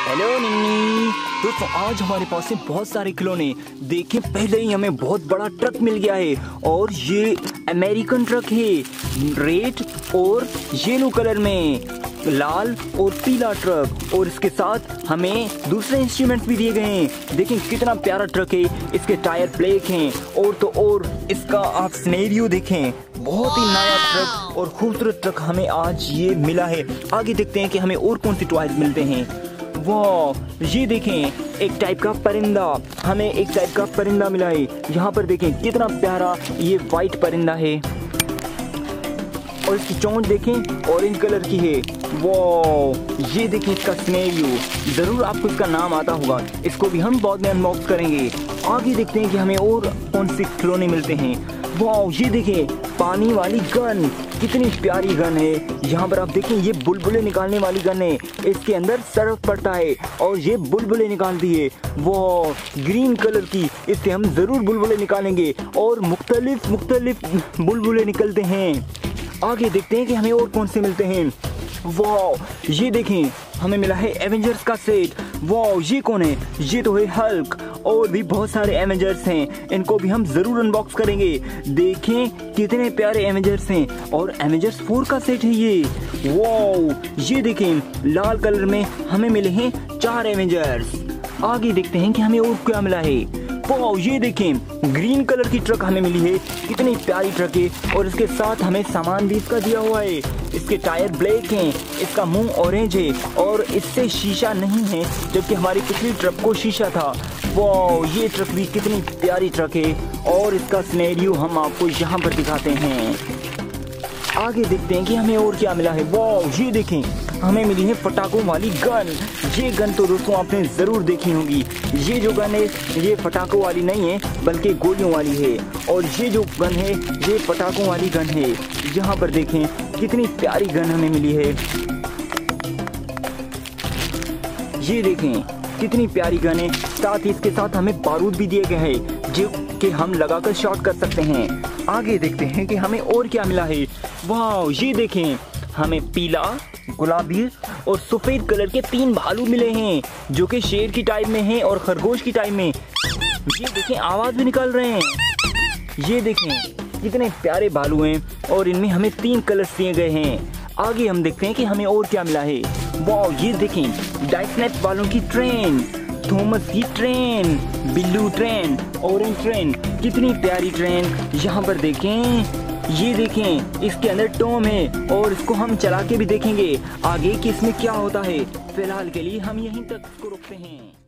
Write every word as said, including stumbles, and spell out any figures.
Hello निन्नी। दोस्तों आज हमारे पास है बहुत सारे खिलौने। देखें पहले ही हमें बहुत बड़ा ट्रक मिल गया है और ये अमेरिकन ट्रक है, रेड और येलो कलर में, लाल और पीला ट्रक। और इसके साथ हमें दूसरे इंस्ट्रूमेंट्स भी दिए गए हैं। देखें कितना प्यारा ट्रक है, इसके टायर ब्लैक हैं और तो और इसका आप सिनेरियो देखें, बहुत ही नया ट्रक और खूबसूरत ट्रक हमें आज ये मिला है। आगे देखते हैं कि हमें और कौन सी टॉयज मिलते हैं। वाह ये देखें एक टाइप का परिंदा, हमें एक टाइप का परिंदा मिला है। यहाँ पर देखें कितना प्यारा ये वाइट परिंदा है और इसकी चोंच देखें ऑरेंज कलर की है। वाह ये देखें इसका सिनेरियो, जरूर आपको इसका नाम आता होगा। इसको भी हम बाद में अनबॉक्स करेंगे। आगे देखते हैं कि हमें और कौन से खिलौने मिलते हैं। वाह ये देखें पानी वाली गन, कितनी प्यारी गन है। यहाँ पर आप देखें ये बुलबुले निकालने वाली गन है, इसके अंदर सर्फ पड़ता है और ये बुलबुले निकालती है। वाह ग्रीन कलर की, इससे हम जरूर बुलबुले निकालेंगे और मुख्तलिफ मुख्तलिफ बुलबुले निकलते हैं। आगे देखते हैं कि हमें और कौन से मिलते हैं। वाह ये देखें हमें मिला है एवेंजर्स का सेट। वाह ये कौन है? ये तो है हल्क। और भी बहुत सारे एवेंजर्स हैं, इनको भी हम जरूर अनबॉक्स करेंगे। देखें कितने प्यारे एवेंजर्स हैं और एवेंजर्स फोर का सेट है ये। वाह ये देखें लाल कलर में हमें मिले हैं चार एवेंजर्स। आगे देखते हैं कि हमें और क्या मिला है। वाह ये देखें ग्रीन कलर की ट्रक हमें मिली है, कितनी प्यारी ट्रक है और इसके साथ हमें सामान भी इसका दिया हुआ है। इसके टायर ब्लैक हैं, इसका मुंह ऑरेंज है और इससे शीशा नहीं है, जबकि हमारी पिछली ट्रक को शीशा था। वाह ये ट्रक भी कितनी प्यारी ट्रक है और इसका सिनेरियो हम आपको यहाँ पर दिखाते हैं। आगे देखते हैं कि हमें और क्या मिला है। वाह ये देखें हमें मिली है पटाखों वाली गन। ये गन तो दोस्तों आपने जरूर देखी होगी। ये जो गन है ये पटाखों वाली नहीं है बल्कि गोलियों वाली है, और ये जो गन है ये पटाखों वाली गन है। यहाँ पर देखें कितनी प्यारी गन हमें मिली है। ये देखें कितनी प्यारी गन है, साथ ही इसके साथ हमें बारूद भी दिए गए हैं जो कि हम लगाकर शॉट कर सकते हैं। आगे देखते हैं कि हमें और क्या मिला है। वाह ये देखें हमें पीला, गुलाबी और सफेद कलर के तीन भालू मिले हैं जो कि शेर की टाइप में हैं और खरगोश की टाइप में। ये देखें आवाज भी निकाल रहे हैं। ये देखें कितने प्यारे भालू हैं और इनमें हमें तीन कलर्स दिए गए हैं। आगे हम देखते हैं कि हमें और क्या मिला है। वाह ये देखें डाइस्नैप वालों की ट्रेन, थॉमस की train, Billu train, orange train, कितनी प्यारी ट्रेन। यहाँ पर देखें ये देखें इसके अंदर टॉम है और इसको हम चला के भी देखेंगे आगे कि इसमें क्या होता है। फिलहाल के लिए हम यहीं तक इसको रोकते हैं।